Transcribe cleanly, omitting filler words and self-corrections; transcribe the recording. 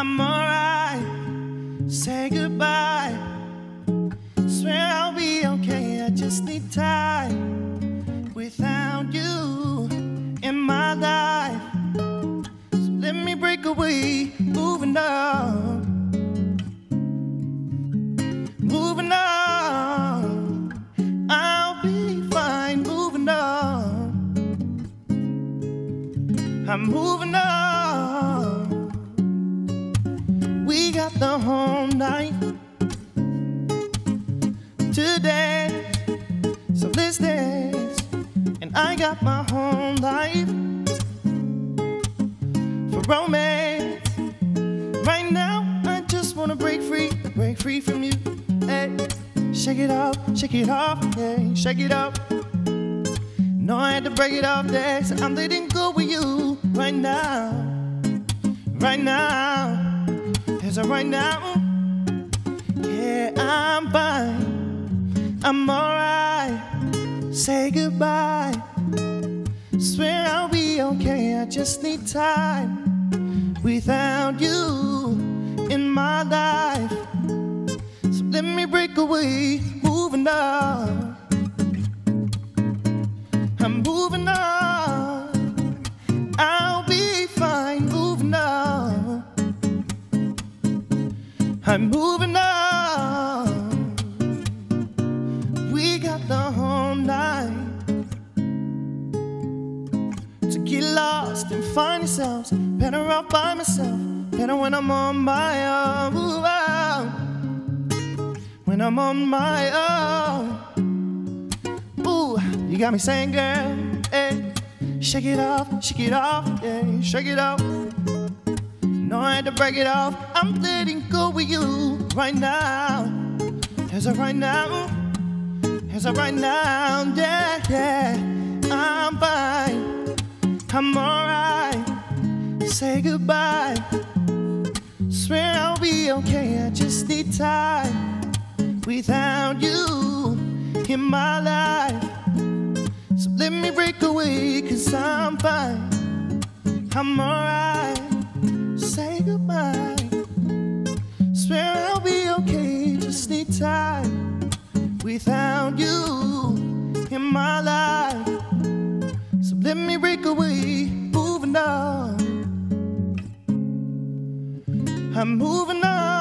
I'm alright. Say goodbye. Swear I'll be okay. I just need time without you in my life. So let me break away, moving on, moving on. I'll be fine, moving on. I'm moving on. We got the whole night today, so let's dance. And I got my whole life for romance. Right now, I just wanna break free from you. Hey, shake it off, hey, shake it off. No, I had to break it off there, so I'm letting go with you right now, right now. Is it right now? Yeah, I'm fine, I'm alright. Say goodbye. Swear I'll be okay. I just need time without you in my life. So let me break away, moving on. I'm moving on. I'll be fine, moving on. I'm moving on. We got the whole night to get lost and find ourselves. Better off by myself, better when I'm on my own. When I'm on my own. Ooh, you got me saying, girl, hey, shake it off, yeah, shake it off. No, I had to break it off. I'm letting go with you right now. Here's a right now. Here's a right now. Yeah, yeah. I'm fine. I'm alright. Say goodbye. Swear I'll be okay. I just need time without you in my life. So let me break away, 'cause I'm fine. I'm alright. Say goodbye. Swear I'll be okay. Just need time without you in my life. So let me break away, moving on. I'm moving on.